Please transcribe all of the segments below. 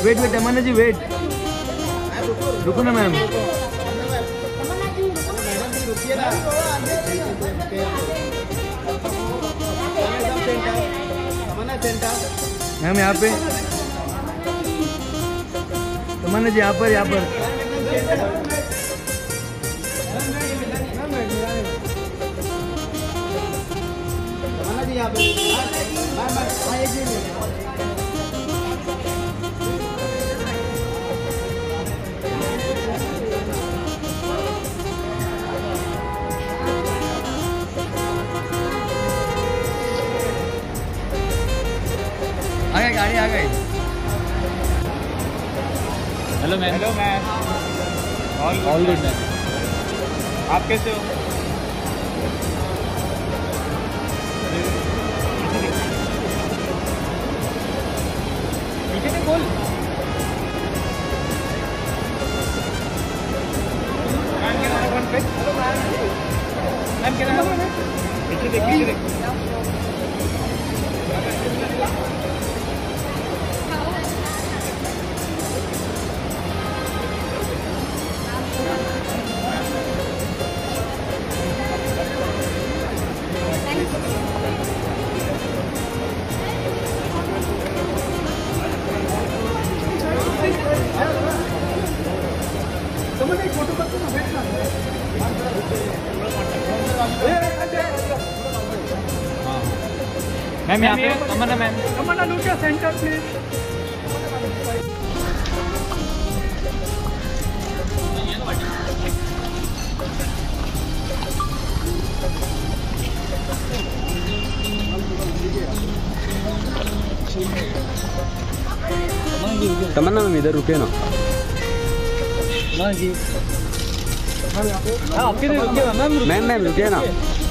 Wait wait Tamanna ji wait, रुको ना ma'am. Ma'am यहाँ पे तमन्ना जी, यहाँ पर यहाँ पर। आ गई गाड़ी आ गई। Hello ma'am. Hello ma'am. All good ma'am. आप कैसे हो? ठीक है बोल। Ma'am can I one pic? Ma'am can I one? पीछे देख, पीछे देख। मैम यहाँ पे Tamanna ma'am. Tamanna look your centre please. Tamanna ma'am इधर रुके ना। जी आपके लिए रुकिए मैम। मैम रुकिए ना।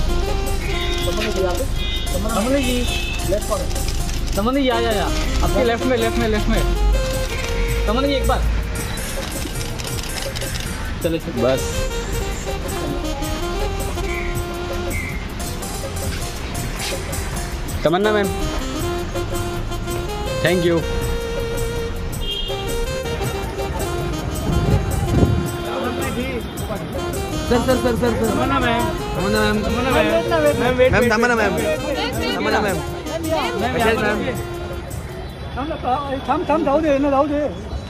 तमन्ना जी तमन्ना जी या आपके लेफ्ट में तमन्ना जी एक बार चलो बस Tamanna ma'am, thank you. Sir Tamanna ma'am. Tamanna ma'am, Tamanna ma'am. Wait ma'am Tamanna ma'am, Tamanna ma'am. थांब जाऊ दे ना, जाऊ दे।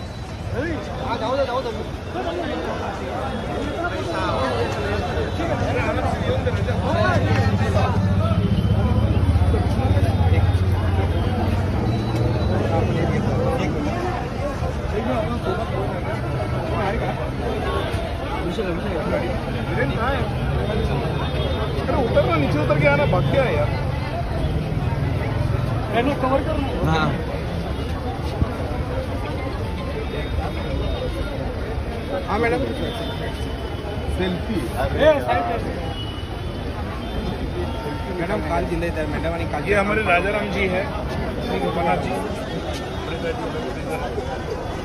उतरना, नीचे उतर के आना, भाग क्या है यार। कवर करना। हाँ हाँ मैडम। सेल्फी मैडम काल जिले मैडम आणि काल। ये हमारे राजाराम जी है, गोपनाथ जी।